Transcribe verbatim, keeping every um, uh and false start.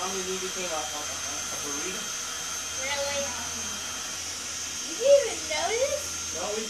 Mommy, we became a, a, a, a burrito. Really? Did you even notice? No, we